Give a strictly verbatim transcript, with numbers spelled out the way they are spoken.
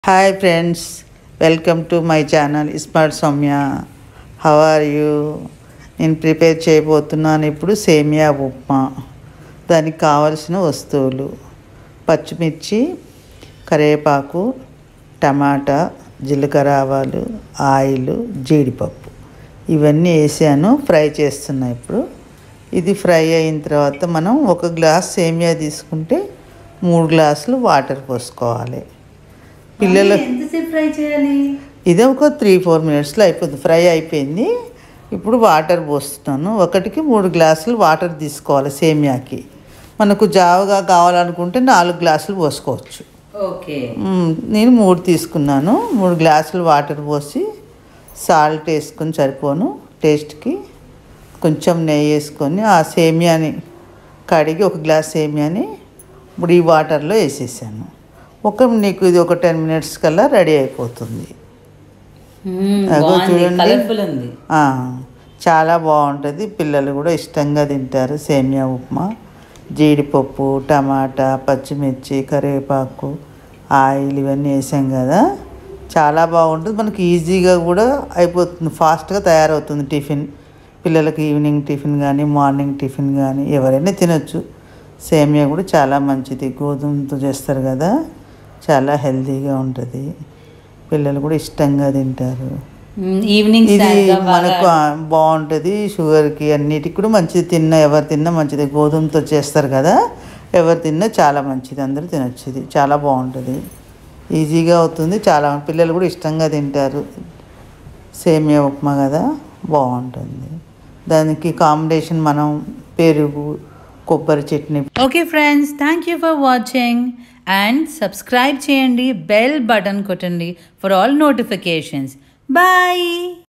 Hi friends, welcome to my channel Smart Soumya. How are you? నేను prepare చేయబోతున్నాను ఇప్పుడు సేమియా ఉప్మా. దానికి కావలసిన వస్తువులు: పచ్చిమిర్చి, కరివేపాకు, టమాటా, జీలకర్ర ఆవాలు, ఆయిల్, జీడిపప్పు ఇవన్నీ వేసాను. ఫ్రై చేస్తున్నా ఇప్పుడు. ఇది ఫ్రై అయిన తర్వాత మనం ఒక గ్లాస్ సేమియా తీసుకుంటే మూడు గ్లాసులు వాటర్ పోసుకోవాలి. పిల్లలు ఫ్రై చేయాలి. ఇదే ఒక త్రీ ఫోర్ మినిట్స్లో అయిపోతుంది. ఫ్రై అయిపోయింది. ఇప్పుడు వాటర్ పోస్తున్నాను. ఒకటికి మూడు గ్లాసులు వాటర్ తీసుకోవాలి. సేమియాకి మనకు జావగా కావాలనుకుంటే నాలుగు గ్లాసులు పోసుకోవచ్చు. ఓకే, నేను మూడు తీసుకున్నాను. మూడు గ్లాసులు వాటర్ పోసి సాల్ట్ వేసుకొని సరిపోను టేస్ట్కి. కొంచెం నెయ్యి వేసుకొని ఆ సేమియాని కడిగి ఒక గ్లాస్ సేమియాని ఇప్పుడు ఈ వాటర్లో వేసేసాను. ఒక నీకు ఇది ఒక టెన్ మినిట్స్ కల్లా రెడీ అయిపోతుంది. చూడండి, చాలా బాగుంటుంది. పిల్లలు కూడా ఇష్టంగా తింటారు సేమియా ఉప్మా. జీడిపప్పు, టమాటా, పచ్చిమిర్చి, కరివేపాకు, ఆయిల్ ఇవన్నీ వేసాం కదా, చాలా బాగుంటుంది. మనకి ఈజీగా కూడా అయిపోతుంది, ఫాస్ట్గా తయారవుతుంది. టిఫిన్ పిల్లలకి ఈవినింగ్ టిఫిన్ కానీ మార్నింగ్ టిఫిన్ కానీ ఎవరైనా తినొచ్చు. సేమియా కూడా చాలా మంచిది. గోధుమతో చేస్తారు కదా, చాలా హెల్తీగా ఉంటుంది. పిల్లలు కూడా ఇష్టంగా తింటారు. ఈవినింగ్ ఇది మనకు బాగుంటుంది. షుగర్కి అన్నిటికి కూడా మంచిది. తిన్న ఎవరు తిన్నా మంచిది. గోధుమతో చేస్తారు కదా, ఎవరు తిన్నా చాలా మంచిది. అందరూ తినొచ్చు. ఇది చాలా బాగుంటుంది, ఈజీగా అవుతుంది. చాలా పిల్లలు కూడా ఇష్టంగా తింటారు. సేమియా ఉప్మా కదా, బాగుంటుంది. దానికి కాంబినేషన్ మనం పెరుగు, కొబ్బరి chutney. Okay friends, thank you for watching and subscribe చేయండి. బెల్ బటన్ కొట్టండి ఫర్ ఆల్ నోటిఫికేషన్స్. బాయ్.